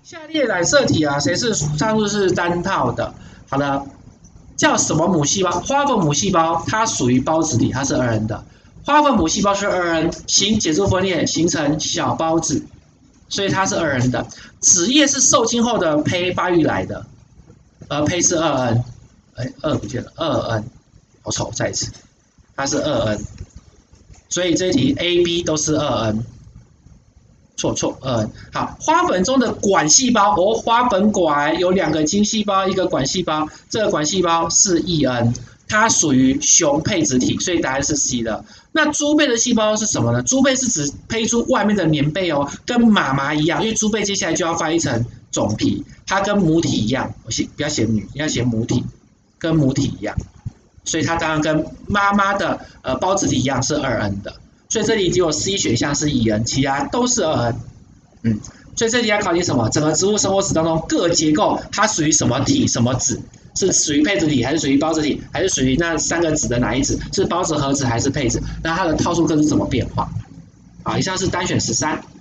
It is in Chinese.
下列染色体啊，谁是上述是单套的？好的，叫什么母细胞？花粉母细胞，它属于孢子体，它是2N 的。花粉母细胞是2N，行解束分裂形成小孢子，所以它是2N 的。子叶是受精后的胚发育来的，而胚是2N，哎，2不见了，2N，好丑，再一次，它是2N，所以这一题 A、B 都是2N。错，2N。好，花粉中的管细胞，花粉管有2个精细胞，1个管细胞，这个管细胞是1N，它属于雄配子体，所以答案是 C 的。那猪背的细胞是什么呢？猪背是指胚出外面的黏背哦，跟妈妈一样，因为猪背接下来就要翻译成种皮，它跟母体一样，不要写女，要写母体，跟母体一样，所以它当然跟妈妈的孢子体一样是2N 的。所以这里只有 C 选项是1N，其他都是2N。所以这里要考你什么？整个植物生活史当中各结构它属于什么体什么子？是属于配子体，还是属于孢子体，还是属于那3个子的哪一子？是孢子、核子还是配子？那它的套数根是怎么变化？好，以上是单选13。